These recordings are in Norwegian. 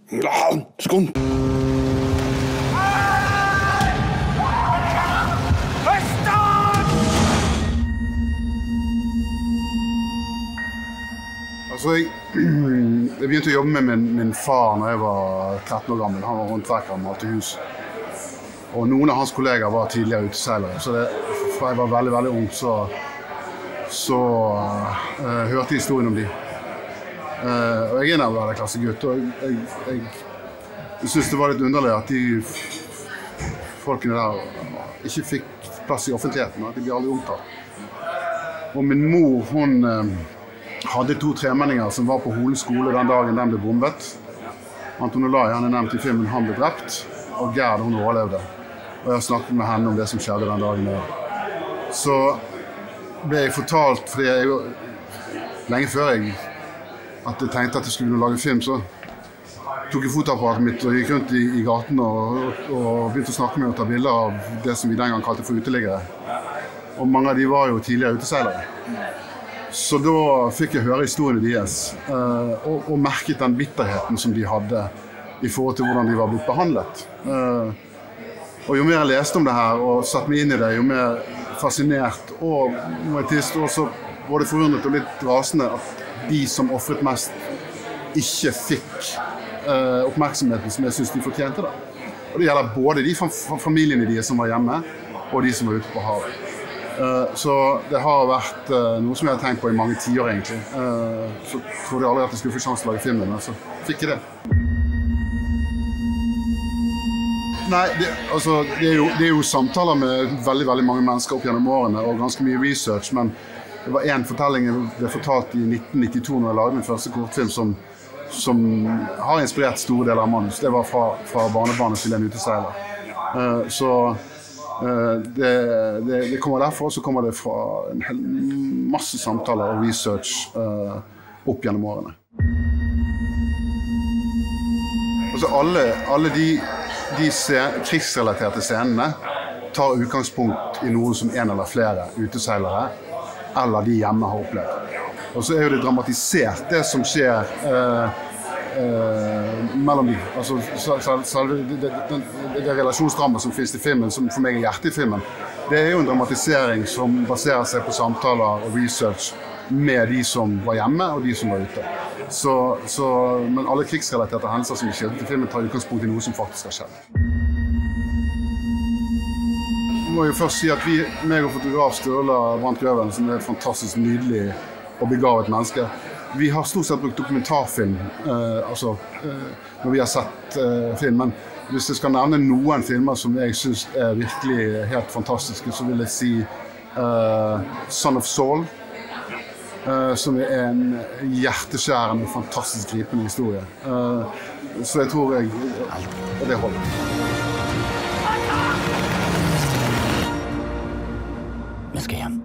Skål! Altså, jeg begynte å jobbe med min far når jeg var 13 år gammel. Han var håndverker og malte hus. Og noen av hans kolleger var tidligere uteseilere. Så fra jeg var veldig, veldig ung, så hørte jeg historien om de. Og jeg en av hver klassegutt, og jeg synes det var litt underlig at de folkene der ikke fikk plass i offentligheten, at de ble aldri omtalt. Og min mor, hun hadde 2 tremenninger som var på Hole skole den dagen den ble bombet. Anton Olai, han nevnt i filmen, han ble drept, og Gerd, hun overlevde. Og jeg har snakket med henne om det som skjedde den dagen. Så ble jeg fortalt, fordi lenge før jeg tenkte at jeg skulle lage film, så tok jeg fotoapparatet mitt og gikk rundt i gaten og begynte å snakke med og ta bilder av det som vi den gang kalte for uteliggere. Og mange av de var jo tidligere uteseilere. Så da fikk jeg høre historiene deres, og merket den bitterheten som de hadde i forhold til hvordan de var blitt behandlet. Og jo mer jeg leste om det her og satt meg inn i det, jo mer fascinert og også både forundret og litt rasende at de som offret mest ikke fikk oppmerksomheten som jeg synes de fortjente det. Og det gjelder både de familiene de som var hjemme, og de som var ute på havet. Så det har vært noe som jeg har tenkt på i mange tiår egentlig. Så trodde jeg aldri at jeg skulle få sjanse til å lage filmen, men så fikk jeg det. Nei, det er jo samtaler med veldig, veldig mange mennesker opp gjennom årene, og ganske mye research, men det var en fortelling jeg ble fortalt i 1992 når jeg lagde min første kortfilm som har inspirert store deler av manus. Det var fra barnebarnet til en uteseiler. Så det kommer derfra, og så kommer det fra en hel masse samtaler og research opp gjennom årene. Altså alle de krigsrelaterte scenene tar utgangspunkt i noe som en eller flere uteseilere eller de hjemme har opplevd. Og så er jo det dramatisert, det som skjer mellom de. Altså, det relasjonsdrama som finnes i filmen, som for meg er hjertet i filmen, det er jo en dramatisering som baserer seg på samtaler og research med de som var hjemme og de som var ute. Men alle krigsrelaterte hendelser som er skjedde i filmen tar utgangspunkt i noe som faktisk har skjedd. Jeg må jo først si at meg og fotograf Sturla Brandt Grøven, som er et fantastisk nydelig og begavet menneske, vi har stort sett brukt dokumentarfilm, når vi har sett filmen. Hvis jeg skal nevne noen filmer som jeg synes er virkelig helt fantastiske, så vil jeg si Son of Saul, som er en hjerteskjærende, fantastisk gripende historie. Så jeg tror det holder. Vi skal hjem.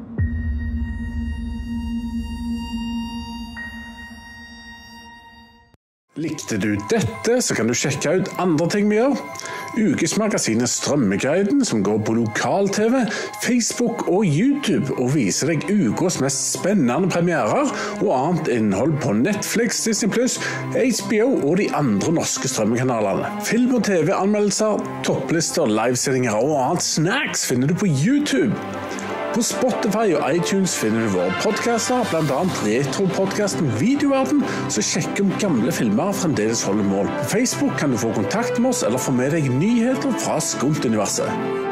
Likte du dette, så kan du sjekke ut andre ting vi gjør. Ukesmagasinet Strømmeguiden, som går på lokal-TV, Facebook og YouTube, og viser deg ukers mest spennende premierer og annet innhold på Netflix, Disney+, HBO og de andre norske strømmekanalene. Film- og TV-anmeldelser, topplister, livesendinger og annet snacks finner du på YouTube. På Spotify og iTunes finner du våre podcaster, blant annet retro-podcasten Videoverden, som sjekker om gamle filmer fremdeles holder mål. På Facebook kan du få kontakt med oss eller få med deg nyheter fra Skumt-universet.